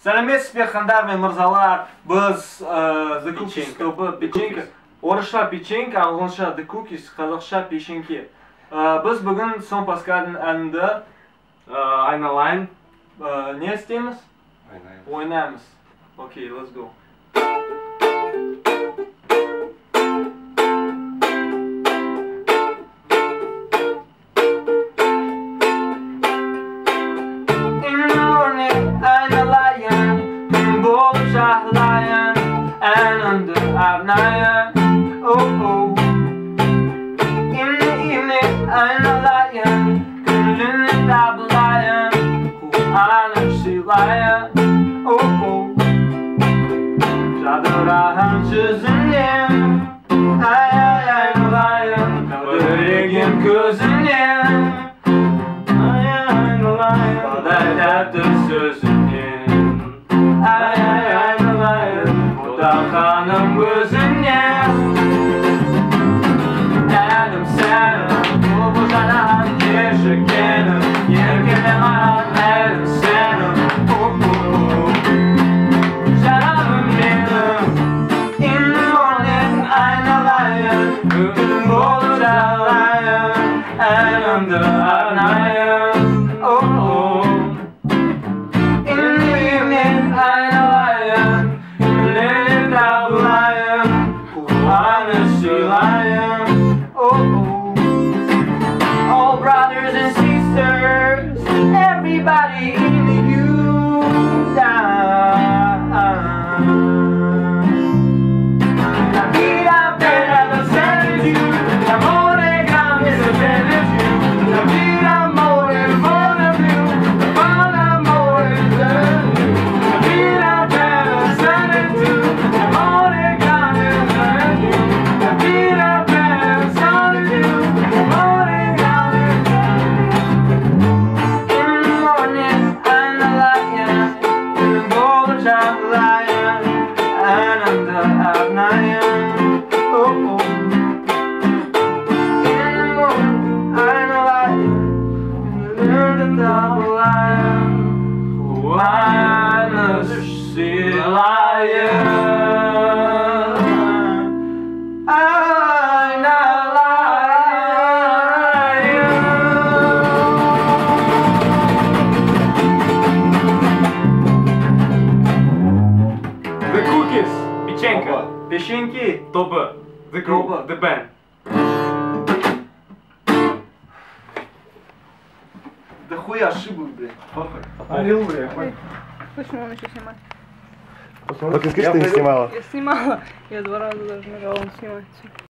Сәлеметсіз бе, хандар мен мырзалар. Біз The Cookies тобы печенька. Орысша печенька, ағылшынша The Cookies, қазақша пешеньке. Біз бүгін Сон Паскальдың әнінде айналайын. Не істейміз? Ойнаймыз. Окей, let's go. Şahlayan en önde avnayan oh in the evening aynalayan gönlünü tablayan Kur'an'ı silayan oh Çadırahan sözünüm ay aynalayan Böylegin gözünüm ay aynalayan Kadaydadır sözünüm ay Kanım gözüne Elim senin Bu buzanan yaşıkenim Yergine marat elim senin Canım benim In the morning aynalayın Gün bolcalayın Elimde arnayın In the evening aynalayın All brothers and sisters, everybody in the union. La vida bella lo senti tu, l'amore grande lo senti tu, la vida amore buona più, buon amore senti tu, la vida bella lo senti tu, l'amore grande lo senti tu, la vida bella lo senti tu, l'amore grande lo senti tu. In the morning I'm a lion, in the golden lion, and I'm the lion. Oh. In the morning I'm a lion, in the lion, who I'm a sea lion. The Cookies, печенька, Песенки. тобы, The Group, The Band. Да хуя ошибок, блин. Аллилуйя. Почему он еще снимает? Вот ты скажи, что ты не снимала. Я снимала. Я 2 раза даже нажала, он снимается.